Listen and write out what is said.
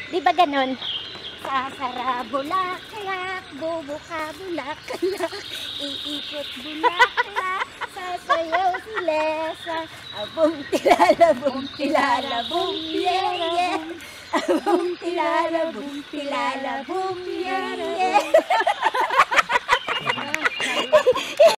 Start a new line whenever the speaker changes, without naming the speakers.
Di ba ganon? Sasara bulaklak, bubuka bulaklak, iikot bulaklak, sasayaw si Lesa, abong tilala, bum tilala, bum yeah yeah, abong tilala, bum tilala, bum yeah yeah.